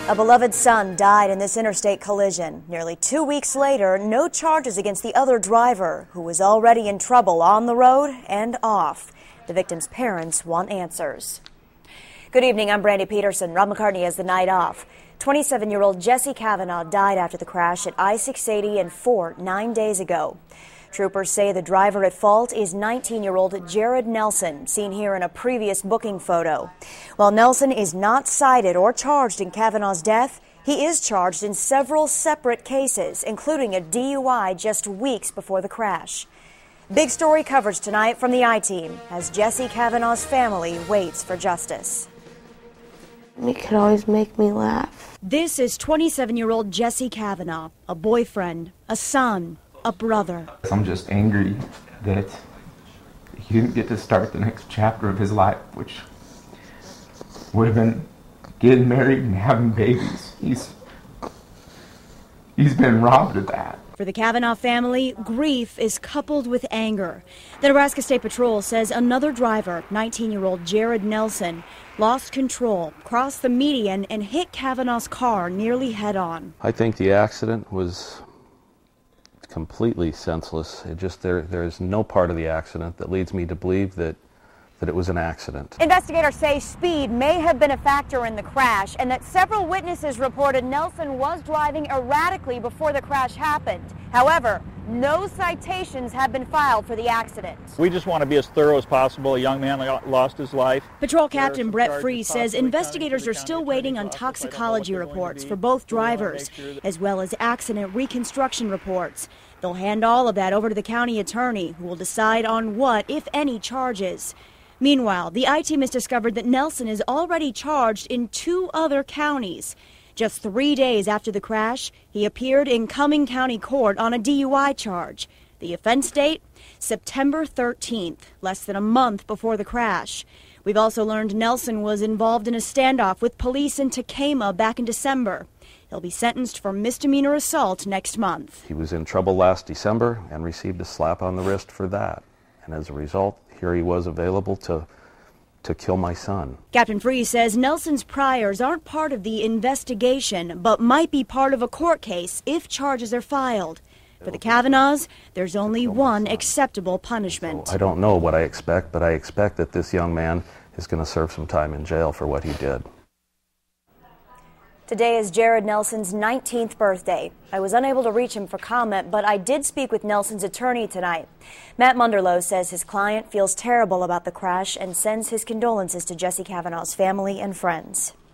A beloved son died in this interstate collision. Nearly 2 weeks later, no charges against the other driver, who was already in trouble on the road and off. The victim's parents want answers. Good evening, I'm Brandy Peterson. Rob McCartney has the night off. 27-year-old Jesse Kavanaugh died after the crash at I-680 in Fort 9 days ago. Troopers say the driver at fault is 19-year-old Jared Nelson, seen here in a previous booking photo. While Nelson is not cited or charged in Kavanaugh's death, he is charged in several separate cases, including a DUI just weeks before the crash. Big story coverage tonight from the I-Team as Jesse Kavanaugh's family waits for justice. It could always make me laugh. This is 27-year-old Jesse Kavanaugh, a boyfriend, a son, a brother. I'm just angry that he didn't get to start the next chapter of his life, which would have been getting married and having babies. He's been robbed of that. For the Kavanaugh family, grief is coupled with anger. The Nebraska State Patrol says another driver, 19-year-old Jared Nelson, lost control, crossed the median, and hit Kavanaugh's car nearly head-on. I think the accident was completely senseless. There is no part of the accident that leads me to believe that it was an accident. Investigators say speed may have been a factor in the crash and that several witnesses reported Nelson was driving erratically before the crash happened. However, no citations have been filed for the accident. We just want to be as thorough as possible. A young man lost his life. Patrol Captain Brett Freese says investigators are still waiting on toxicology reports for both drivers, as well as accident reconstruction reports. They'll hand all of that over to the county attorney, who will decide on what, if any, charges. Meanwhile, the I-Team has discovered that Nelson is already charged in 2 other counties. Just 3 days after the crash, he appeared in Cumming County Court on a DUI charge. The offense date, September 13th, less than a month before the crash. We've also learned Nelson was involved in a standoff with police in Tekamah back in December. He'll be sentenced for misdemeanor assault next month. He was in trouble last December and received a slap on the wrist for that. And as a result, here he was available to kill my son. Captain Freese says Nelson's priors aren't part of the investigation, but might be part of a court case if charges are filed. For the Kavanaughs, there's only one acceptable punishment. So I don't know what I expect, but I expect that this young man is going to serve some time in jail for what he did. Today is Jared Nelson's 19th birthday. I was unable to reach him for comment, but I did speak with Nelson's attorney tonight. Matt Munderloh says his client feels terrible about the crash and sends his condolences to Jesse Kavanaugh's family and friends.